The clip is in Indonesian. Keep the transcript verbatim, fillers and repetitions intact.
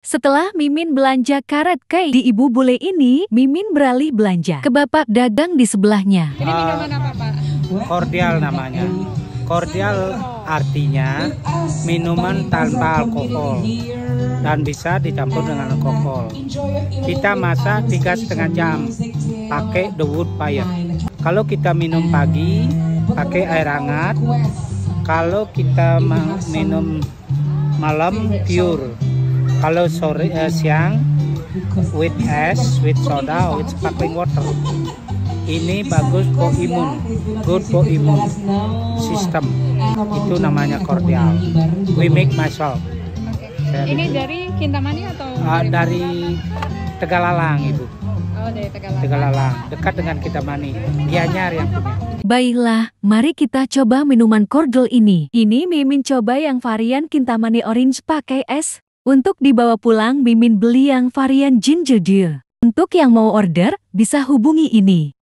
Setelah Mimin belanja karet kei di Ibu Bule ini, Mimin beralih belanja ke bapak dagang di sebelahnya. Ini minuman apa, Pak? Kordial namanya. Kordial artinya minuman tanpa alkohol dan bisa dicampur dengan alkohol. Kita masak tiga setengah jam pakai the wood fire. Kalau kita minum pagi pakai air hangat. Kalau kita minum malam pure. Kalau sore eh, siang with es, with soda, with sparkling water. Ini bagus for imun, good for imun system. Itu namanya kordial. We make myself. Okay. Ini dari Kintamani atau? Uh, dari Tegalalang, Ibu. Oh, dari Tegalalang. Tegalalang, dekat dengan Kintamani. Gianyar yang punya. Baiklah, mari kita coba minuman kordial ini. Ini Mimin coba yang varian Kintamani Orange pakai es. Untuk dibawa pulang, Mimin beli yang varian ginger beer. Untuk yang mau order, bisa hubungi ini.